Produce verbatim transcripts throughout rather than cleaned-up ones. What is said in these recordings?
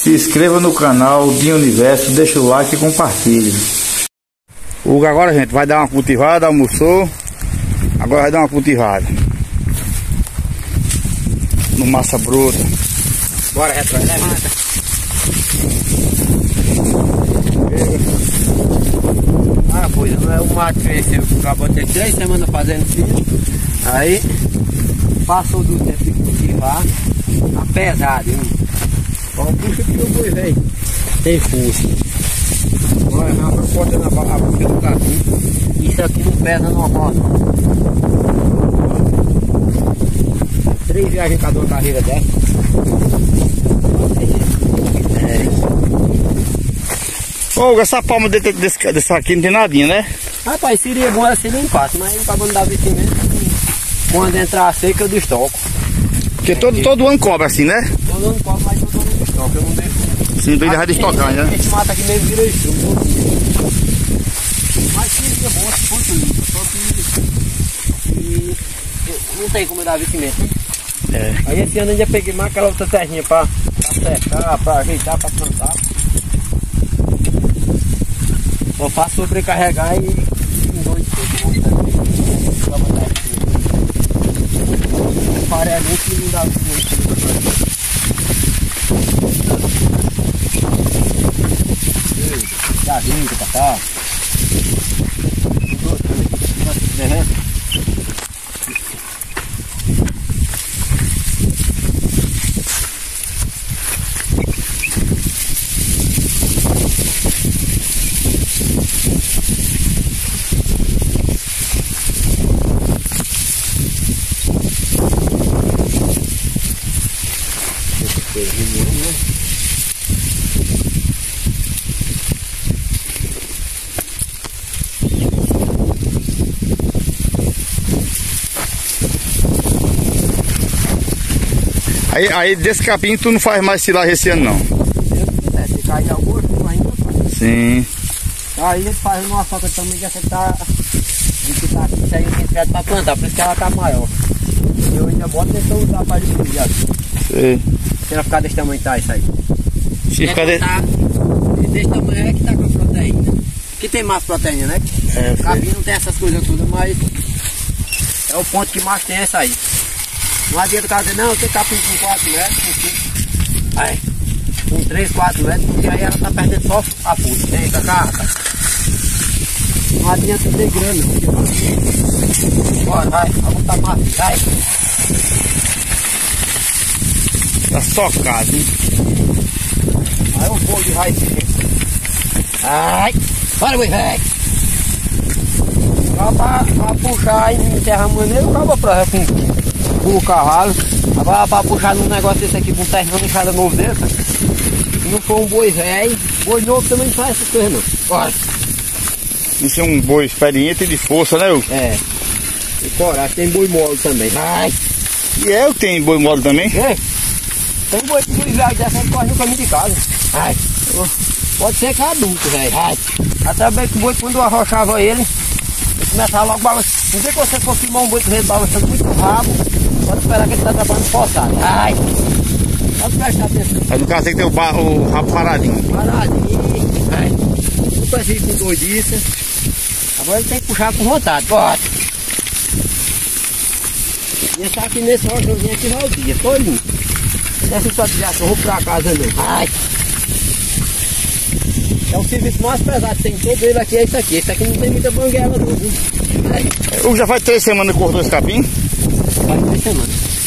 Se inscreva no canal Dinho Universo, deixa o like e compartilhe. O Hugo agora, gente, vai dar uma cultivada, almoçou. Agora vai dar uma cultivada no massa bruta. Bora, retro, levanta. Ah, pois não é o mato cresceu, acabou de ter três semanas fazendo filho. Aí passou do tempo de cultivar, tá pesado, hein? Ó, puxa que o boi velho tem força. Olha, abre a porta na bucha do capim. Isso aqui não pesa normal, não. Três viagens cada uma carreira dessa. Ô, essa palma desse, desse, desse aqui não tem nadinha, né? Rapaz, seria bom se limpasse, mas acabando da vestimenta, quando entrar seca eu destoco. Porque todo, todo ano cobra assim, né? Todo ano cobra, mas todo ano destoco, eu não deixo. Sim, tu ainda vai destocar, né? Esse mato aqui mesmo vira estrumo. Mas seria bom se fosse limpo, só que e, não tem como dar vestimenta, né? É. Aí esse ano eu já peguei mais aquela outra terrinha pra, pra secar, pra ajeitar, pra plantar. Só faço sobrecarregar e em dois tempos pra botar aqui. Parei ali que não dá muito. Dá vinho pra cá. Aí, aí desse capim tu não faz mais silagem esse ano não? Se se cair alguma coisa ainda faz. Sim. Aí ele faz uma falta também de acertar de que tá aqui saindo centímetros para plantar, por isso que ela tá maior. Eu ainda boto nesse usar para distribuir aqui. Sei. Se ela ficar desse tamanho, tá isso aí. Se ficar de... tá, desse tamanho é que tá com a proteína. Que tem mais proteína, né? É, o capim não tem essas coisas todas, mas é o ponto que mais tem essa aí. Não adianta o cara dizer, não, tem capim com quatro metros, com cinco, aí, com três, quatro metros, porque aí ela tá perdendo só a força. Vem pra cá, rapaz. Não adianta ter grana, não. Bora, vai, vamos botar massa, vai. Tá socado, hein? Aí eu vou de raiz. Ai, bora, boi, velho. Só pra, pra puxar e enterrar a maneira, eu acabo pra com, com o cavalo. Agora pra puxar num negócio desse aqui, com um terreno enxada novo desse, se não for um boi velho, boi novo também não faz essas coisas não. Bora. Isso é um boi experiente e de força, né, Hugo? É. E coragem, tem boi mole também. Vai. E é, eu tenho boi mole também? É. Tem boi que boi velho dessa, corre no caminho de casa. Vai. Pode ser que é adulto, velho. Vai. Até bem que o boi, quando eu arrochava ele, ele começava logo a balançar. No dia que você for filmar um boi que vem balançando muito rabo, pode esperar que ele está trabalhando forçado. Vai. Pode prestar atenção. Aí no caso tem que ter o, bar, o rabo paradinho. Paradinho. Vai. Não precisa com doidice. Agora ele tem que puxar com vontade. Bora. E esse aqui nesse rochozinho aqui vai o dia, todinho. Não é só dizer que eu vou pra casa não. Vai. É o serviço mais pesado que tem todo ele aqui, é isso aqui. Esse aqui não tem muita banguela não, viu? Vai. Hugo já faz três semanas que cortou esse capim? Faz três semanas.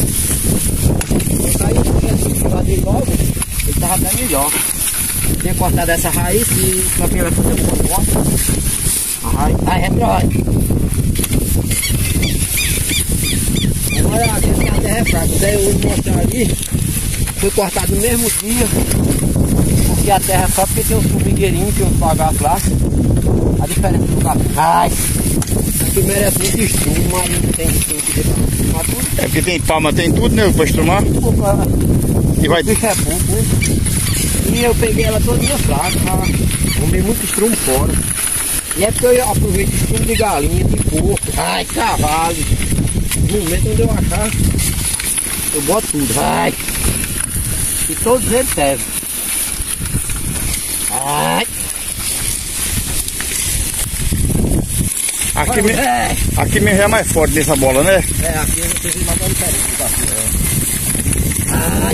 Aí eu tivesse fazer logo, ele tava até melhor. Eu tinha cortado essa raiz e o capim vai fazer um pouco forte. Ai, ai, retrói. Agora a gente tá até refrato. Daí eu vou mostrar ali. Foi cortado no mesmo dia. Porque a terra só porque tem um formigueirinho que eu bagaço lá. A diferença do capim. Ai! Aqui merece muito estrumo, mas não tem estrumo que dê pra estrumar tudo. É porque tem palma, tem tudo, né, pra estrumar? E vai... O bicho é pouco, né? E eu peguei ela todinha fraca, arrumei muito estrumo fora. E é porque eu aproveito estrumo de galinha, de porco, ai, cavalo. No momento onde eu achar, eu boto tudo, ai. E todos eles servem. Ai. Aqui, me, aqui mesmo é mais forte nessa bola, né? É, aqui eu não preciso mais diferente daqui. Ai.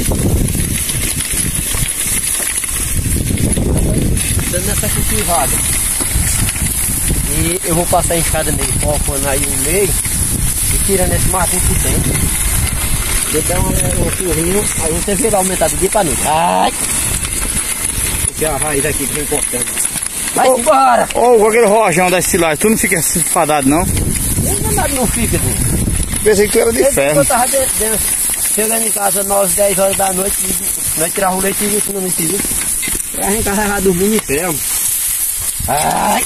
Dando essa cultivada. E eu vou passar a enxada nele, colocando aí no meio e tirando esse matinho que tem. Eu dar uma, uma currinha, aí você vê aumentar de dia pra noite. Ai! Porque a raiz aqui que vem cortando. Vai oh, embora! Ô, oh, aquele rojão da silagem, tu não fica enfadado não? Não, nada não fica, não. Pensei que tu era de Desde ferro. Eu tava dentro, dentro, chegando em casa nove, dez horas da noite, nós tirava o leite e isso não me serviu. A gente carregava dormindo em ferro. Ai!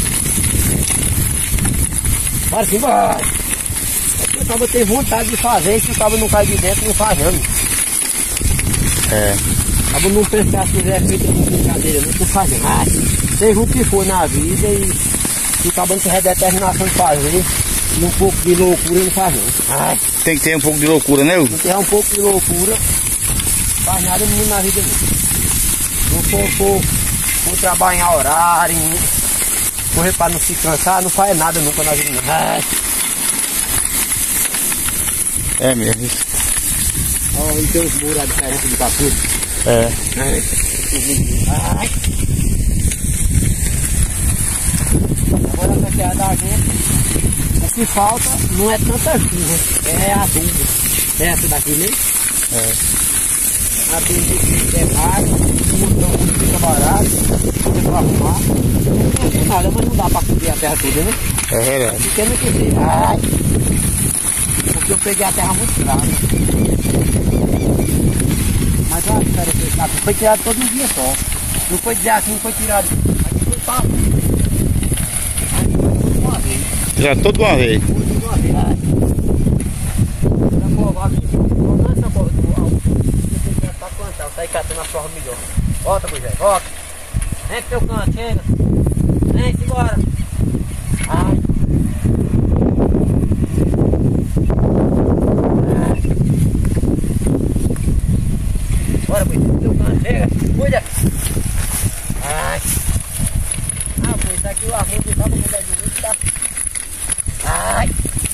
Bora sim, bora! O cabo tem vontade de fazer, se o cabo não cai de dentro, não faz não. É. O cabo não pensa que as coisas é feita com brincadeira, não tô fazendo. Ai, seja o que for na vida e se o cabo não tiver determinação de fazer, e um pouco de loucura ele não faz não. Ai. Tem que ter um pouco de loucura, né, Hugo? Se tiver um pouco de loucura, não faz nada nenhum na vida não. Não for, for, for trabalhar horário, correr para não se cansar, não faz nada nunca na vida não. Ai. É mesmo. Olha, ele tem uns muros diferentes de capuz. É. Ai. Ai. Agora na terra da gente, o que falta não é tanta chuva, é adubo. É essa daqui mesmo? É. Adubo é caro, o montão fica barato, você vai arrumar. Não tem nada, mas não dá para cobrir a terra toda, né? É verdade. Pequeno que dizer. Ai. Porque eu peguei a terra muito fraca. Mas olha, cara, foi tirado todo um dia só. Não foi dizer assim, foi tirado. Aqui foi papo. Aqui foi tudo uma vez. Já todo uma vez. Tudo de uma vez. Essa cova aqui, não é essa cova do alto. Você tem que ir pra plantar, sair catando a forma melhor. Volta, Moisés, volta. Vem pro teu canto, chega. Vem, simbora. Ai. Bora, Moisés, teu canto, chega. Cuida. Ai. Ah, pois aqui o arroz de sábado mulher de luz tá. Ai.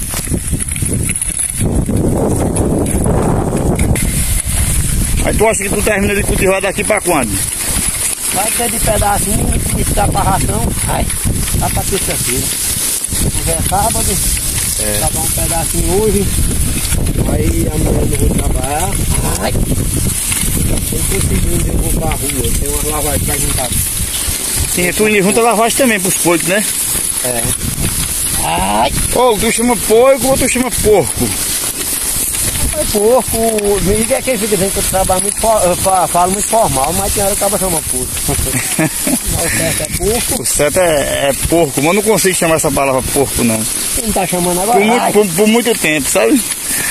Aí tu acha que tu termina de cultivar daqui pra quando? Vai ter de pedacinho, isso dá pra ração. Ai, dá pra terça-feira. Hoje é sábado, é. Dá pra um pedacinho hoje. Aí amanhã eu não vou trabalhar. Ai. Tem conseguindo eu vou pra rua, tem uma lavagem pra juntar. Sim, tu ainda junta lavagem também pros porcos, né? É. Ai. Ô, oh, tu chama porco ou tu chama porco? É porco, ninguém é quem fica dizendo que eu trabalho muito, eu falo muito formal, mas tem hora que acaba chamando porco. Mas o certo é porco. O certo é, é porco, mas eu não consigo chamar essa palavra porco, não. Você não tá chamando agora? Por muito, por, por muito tempo, sabe?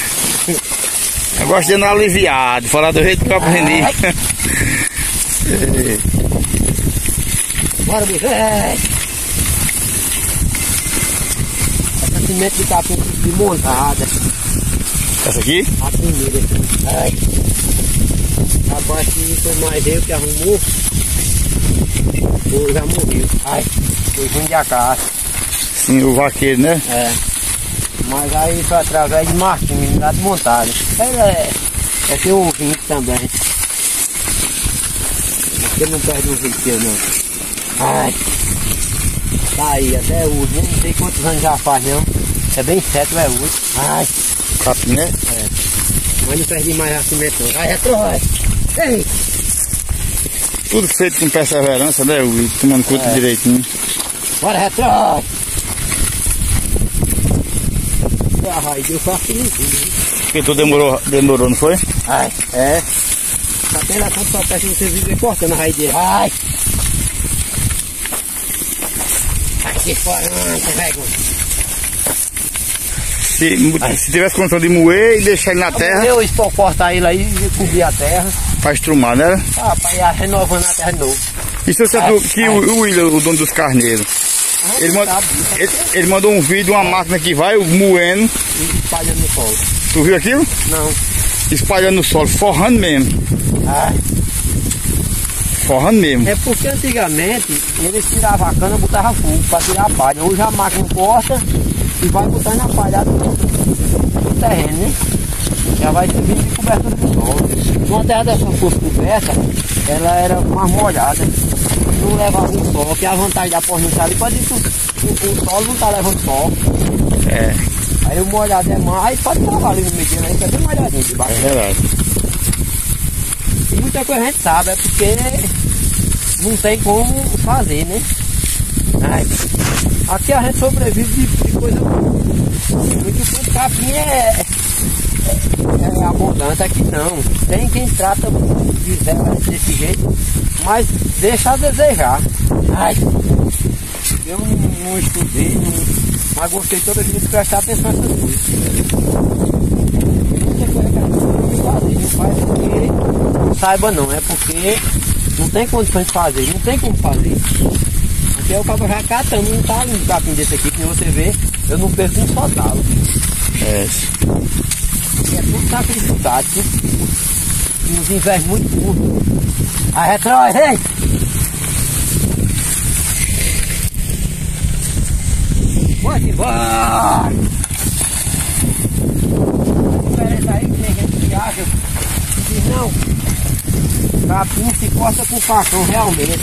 Eu gosto de andar aliviado, falar do jeito que eu aprendi. Bora, bicho. É. Essa semente de capim de montada. Essa aqui? A primeira. Ai. Abaixo foi mais eu que arrumou. Ou já morreu. Ai. Foi ruim de acaso. Sim, o vaqueiro, né? É. Mas aí foi através de Marquinhos, lá de montagem. Ele é, é seu ouvinte também. Você não perde um vídeo não. Ai. Tá aí até hoje, não sei quantos anos já faz não. É bem certo, é oito. Ai. Capim, né? É. Mas não perdi mais a cimento não. Vai, retrói. Ei. Tudo feito com perseverança, né? O tomando conta é. direitinho. Bora, retrói. Ai, deu facilmente. Porque tu demorou, demorou, não foi? Ai, é. Tá tendo a conta só peça você vive cortando a raiz dele. Ai. Aqui fora, carrega. Se, se tivesse condição de moer e deixar ele na terra. Eu vou cortar ele aí e cobrir a terra. Pra estrumar, né? Ah, pra ir renovando a terra de novo. E se você viu que o, o William, o dono dos carneiros, ah, ele, manda, ele, ele mandou um vídeo de uma máquina que vai moendo e espalhando no solo. Tu viu aquilo? Não. Espalhando no solo, forrando mesmo. Ai. forrando mesmo. É porque antigamente eles tiravam a cana e botavam fogo para tirar a palha. Hoje a máquina corta e vai botando a palhada no, no terreno, né? Já vai subindo de cobertura do solo. Uma terra dessa fosse coberta, ela era mais molhada. Não levava um sol, que a vantagem da porta ali pode ir que o, o, o solo não está levando sol. É. Aí o molhado é mais, aí pode travar ali no meio, aí que é bem molhadinho de baixo. É verdade. E muita coisa a gente sabe, é porque não tem como fazer, né? Ai, aqui a gente sobrevive de, de coisa boa. Muito fruto capim é, é, é abundante, aqui não. Tem quem trata de zero desse jeito, mas deixa a desejar. Ai, eu não, não estudei, não, mas gostei toda a vida de prestar atenção nessas coisas. Muita coisa que a gente não tem fazer, não faz porque não saiba não, é porque não tem condições de fazer, não tem como fazer. Porque o cabo já catando um talo de capim desse aqui, que você vê, eu não perco um só talo. É. É tudo sacrificado, tudo nos invernos muito curtos. Aí retrói, hein? Pode embora! Diferença aí que tem gente que acha que não, capim se corta com facão realmente.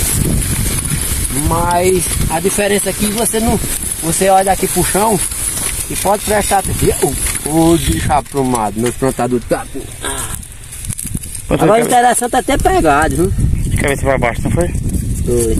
Mas a diferença aqui você não. Você olha aqui pro chão e pode prestar atenção. Ô bicho aprumado, meus plantadores tá. Ah. Agora o interessante é ter pegado, viu? De cabeça pra baixo, não foi? Foi.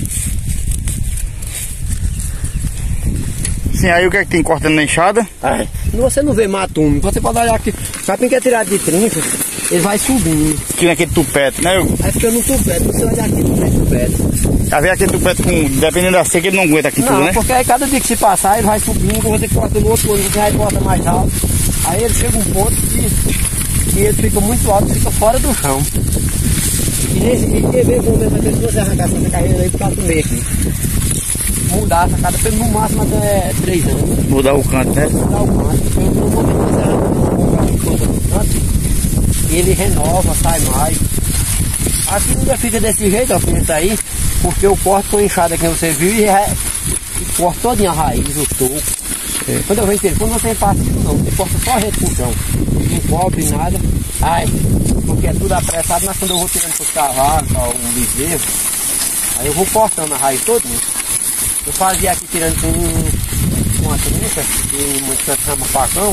Sim, aí o que é que tem cortando na enxada? Ai, você não vê matume, você pode olhar aqui. Capim que é tirado de trinco, ele vai subindo. Aqui naquele tupete, né? Aí fica no tupete, você olha aqui no meio do tupete. Tá vendo aquele tupete com. Dependendo da seca, ele não aguenta aqui Não, tudo, né? porque aí cada dia que se passar, ele vai subindo, você corta no outro, você vai corta mais alto. Aí ele chega um ponto que, que ele fica muito alto, fica fora do chão. E nesse e ver como mesmo, se você arrancar essa carreira aí, por causa do meio aqui. Mudar a sacada pelo no máximo até três anos. Mudar o canto, né? Mudar o canto, porque no momento que você arranca o canto, ele renova, sai mais. A segunda fica desse jeito, ó, como isso aí, porque eu corto com enxada que você viu e, é, e corto todinha a raiz, o toco. É. Quando eu venho ter, quando você faz isso não, você corta só a rede com o chão, não cobre nada. Ai, porque é tudo apressado, mas quando eu vou tirando para os cavalos, o bezerro, aí eu vou cortando a raiz todinha. Eu fazia aqui tirando com uma trinca, que muitos cantos chamam facão.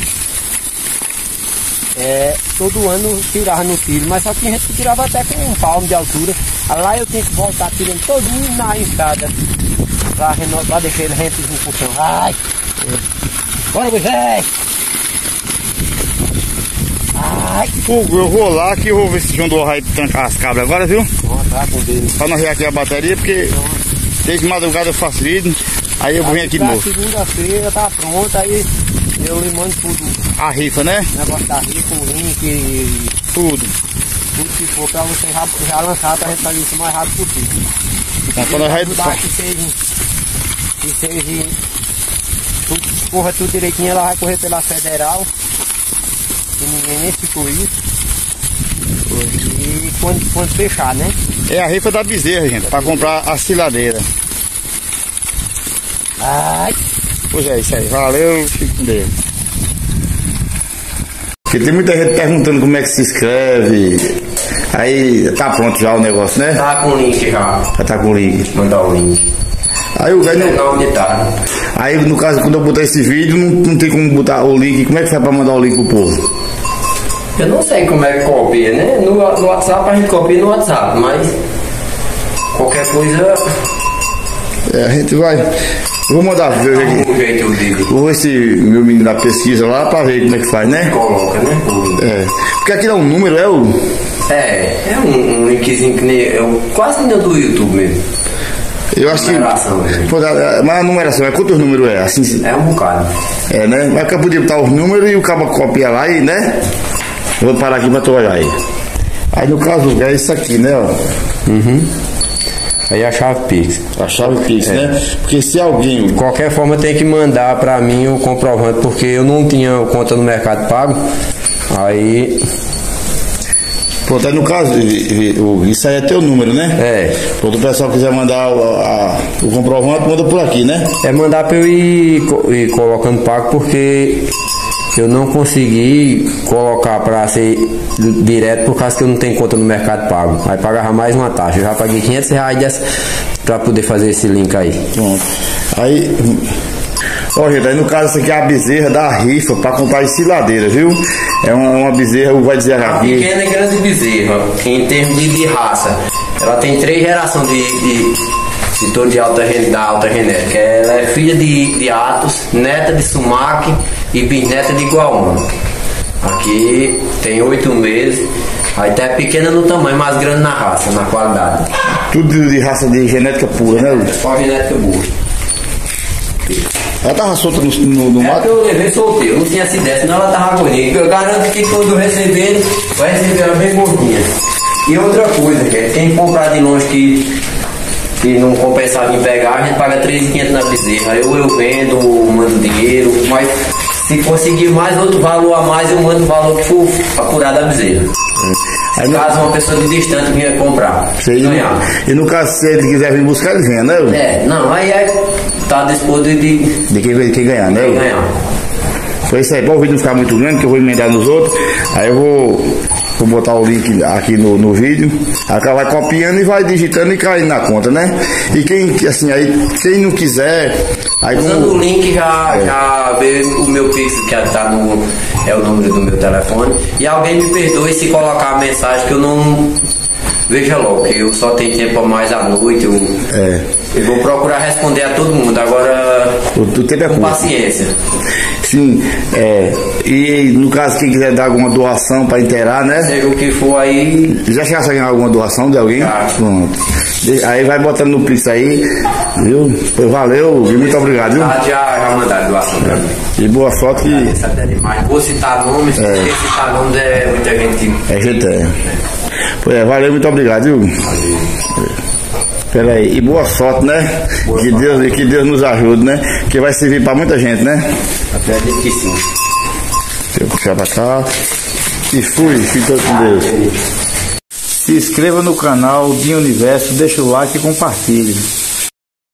É, todo ano tirava no tiro, mas só tinha gente que tirava até com um palmo de altura. Lá eu tenho que voltar tirando todinho na enxada pra, pra deixar ele rente no puxão. Ai! Bora, velho! Ai! Eu vou lá que eu vou ver se o João do vai trancar as cabras agora, viu? Nossa, tá com dele. Pra não reativar a bateria, porque desde madrugada eu faço vídeo, aí eu vou vir aqui de novo. Segunda-feira tá pronta, aí eu lhe mando tudo. A rifa, né? Negócio da rifa, o link e tudo. Tudo que for pra você já, já lançar pra gente fazer isso o mais rápido possível. Então, quando a gente que seja, que seja tudo, corra tudo direitinho, ela vai correr pela federal, que ninguém nem ficou isso. E quando, quando fechar, né? É a rifa da bezerra, gente, pra comprar a ciladeira. Ai. Pois é, isso aí. Valeu, fico com Deus. Porque tem muita gente perguntando como é que se inscreve. Aí tá pronto já o negócio, né? Tá com o link já. Já tá com o link. Mandar o link. Aí o velho. Não, onde tá? Aí no caso, quando eu botar esse vídeo, não, não tem como botar o link. Como é que faz pra mandar o link pro povo? Eu não sei como é que copia, né? No, no WhatsApp a gente copia no WhatsApp, mas qualquer coisa. É, a gente vai. Eu vou mandar ver aqui. Um jeito eu digo. Vou ver esse meu menino da pesquisa lá pra ver como é que faz, né? Coloca, né? É. Porque aquilo é um número, é o. É, é um, um linkzinho que nem. Eu, quase nem do YouTube mesmo. Eu acho que. Pô, mas a numeração, é quantos números é? Assim, é um bocado. É, né? Mas eu podia botar os números e o cabo copia lá e, né? Eu vou parar aqui pra tu olhar aí. Aí no caso é isso aqui, né? Ó. Uhum. Aí a chave Pix. A chave Pix, é. Né? Porque se alguém. De qualquer forma tem que mandar pra mim o comprovante, porque eu não tinha conta no Mercado Pago. Aí. Pronto, aí no caso, isso aí é teu número, né? É. Quando o pessoal quiser mandar o, a, o comprovante, manda por aqui, né? É mandar pra eu ir, ir colocando pago, porque eu não consegui colocar pra ser direto por causa que eu não tenho conta no Mercado Pago. Aí pagava mais uma taxa. Eu já paguei quinhentos reais dessa, pra poder fazer esse link aí. Pronto. Aí... Ó, gente, aí no caso essa aqui é a bezerra da rifa pra contar ensiladeira, viu? É uma, uma bezerra, vai dizer aqui. A pequena e grande bezerra, em termos de, de raça, ela tem três gerações de, de, de touro de alta, da alta genética. Ela é filha de, de Atos, neta de Sumac e bisneta de Guaúma. Aqui tem oito meses, aí tá pequena no tamanho, mais grande na raça, na qualidade. Tudo de raça de genética pura, né, Luiz? Só genética boa. Ela tava solta no, no, no é mato? Que eu levei solteiro, não tinha essa ideia, senão ela tava gordinha. Eu garanto que quando receber, vai receber ela bem gordinha. E outra coisa, que quem comprar de longe que, que não compensar em pegar, a gente paga três mil e quinhentos na bezerra. Eu, eu vendo, mando dinheiro, mas se conseguir mais outro valor a mais, eu mando o valor que for pra curar da bezerra. Aí, caso uma pessoa de distante vinha comprar, sei, ganhar. E no caso, se ele quiser vir buscar, ele vem, né? É, não, aí é, tá disposto de... De quem, de quem ganhar, né? De quem ganhar. Foi isso aí, para o vídeo não ficar muito grande, que eu vou emendar nos outros. Aí eu vou, vou botar o link aqui no, no vídeo. Aí ela vai copiando e vai digitando e caindo na conta, né? E quem, assim, aí, quem não quiser... Aí usando como... o link já, é. já vê o meu Pix, que tá no, é o número do meu telefone. E alguém me perdoe se colocar a mensagem que eu não... Veja logo, que eu só tenho tempo a mais à noite. Eu, é. eu vou procurar responder a todo mundo. Agora, o, o tempo é com curto. paciência. Sim, é. E no caso, quem quiser dar alguma doação para inteirar, né? Seja o que for aí. Já chegasse a ganhar alguma doação de alguém? Já. Pronto. Aí vai botando no Pix aí, viu? Pois valeu, e muito obrigado, viu? Já, já mandaram doação pra mim. E boa sorte. Que... Vou citar nomes, é. Porque citar nomes é muita gente. É gente, é. Pois é, valeu, muito obrigado, viu? Valeu. Pera aí, e boa sorte, né? Boa que, sorte. Deus, que Deus nos ajude, né? Que vai servir pra muita gente, né? Acredito que sim. Deixa eu puxar pra cá. E fui, fica com Deus. Se inscreva no canal Dinho Universo, deixa o like e compartilhe.